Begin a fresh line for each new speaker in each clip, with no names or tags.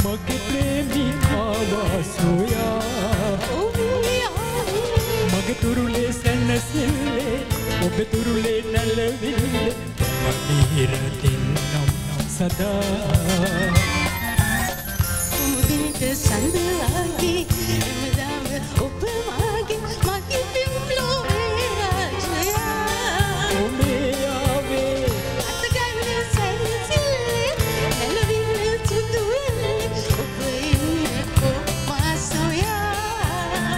මගේ ප්‍රේමී ආවා සොයා මගේ තුරුලේ සැනසෙල්ලේ ඔබ තුරුලේ නැලවිල්ලේ මගේ හිරතින්නම් සදා
මුදිනට සඳවාගේ එමදාම ඔබ මාගේ මගේ පිම්ලෝවේ රාජයා
ඔබේ ආවේ
අතගන්න සැනසෙල්ලේ නැලවිල්ල සුදුවෙල්ලේ ඔබ ඉන්නේ කොමා සොයා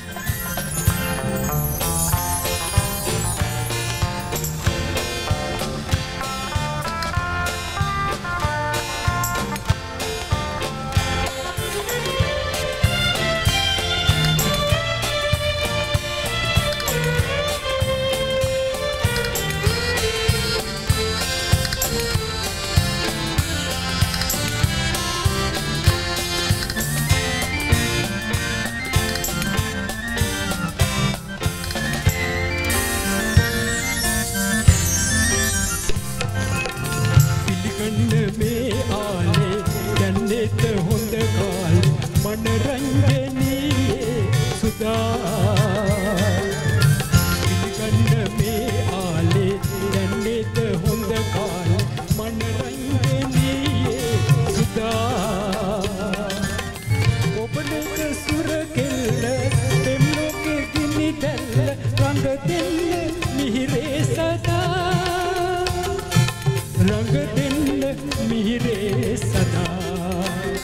මේ ආලේ දැන්නේත හොඳ කාලේ මනරංජනීයේ සුදා පිළිගන්න මේ ආලේ දැන්නේත හොඳ කාලේ මනරංජනීයේ සුදා ඔබනක සුර කෙල්ල දෙම්ලෝකේ ගිනි දැල්ල රඟ දෙන්න මිහිරේ සදා रंग दिल मिहिरे सदा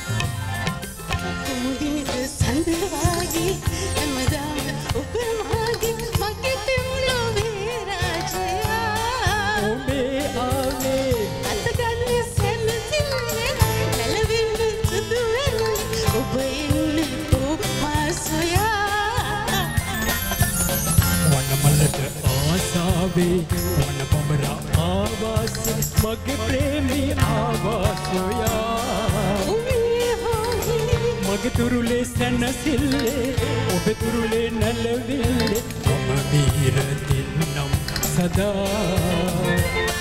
මුදිනට සඳවාගේ එමදාම ඔබ මාගේ මගේ පිම්ලෝවේ රාජයා
ඔබේ ආවේ
අතගන්න සැනසෙල්ලේ නැලවිල්ල සුදුවෙල්ලේ ඔබ ඉන්නේ කොමා සොයා
වනමලට ආසාවේ වන බඹරා ආවාස මගේ ප්‍රේමී ආවාසොයා මගේ තුරුලේ සැනසෙල්ලේ ඔබ තුරුලේ නැලවිල්ලේ මම මිහිරතින්නම් සදා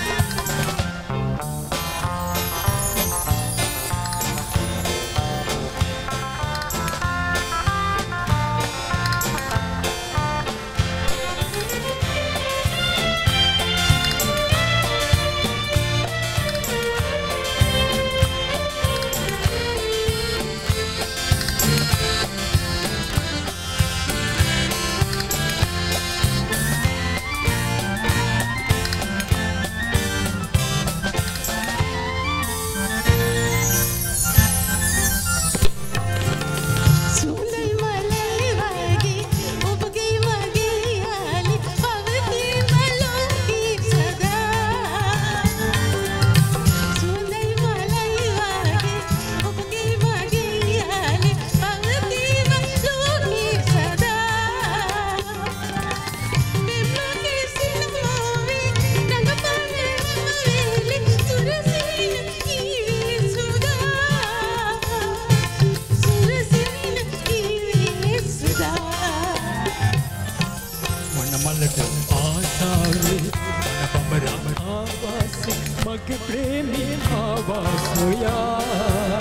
මගේ ප්‍රේමී ආවාසොයා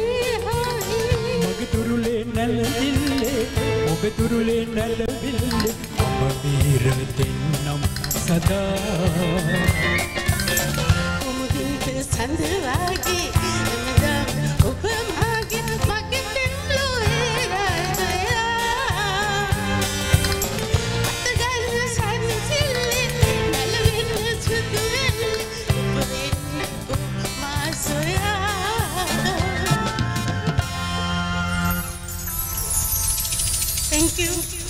මගේ තුරුලේ නැලවිල්ලේ ඔබ තුරුලේ නැලවිල්ලේ ඔබ මිහිරතින්නම් සදා
මුදිනට සඳවාගේ එමදාම ඔබ මාගේ මගේ පිම්ලෝවේ රාජයා අතගන්න සැනසෙල්ලේ නැලවිල්ල සුදුවෙල්ලේ ඔබ ඉන්නේ කොමා සොයා Thank you.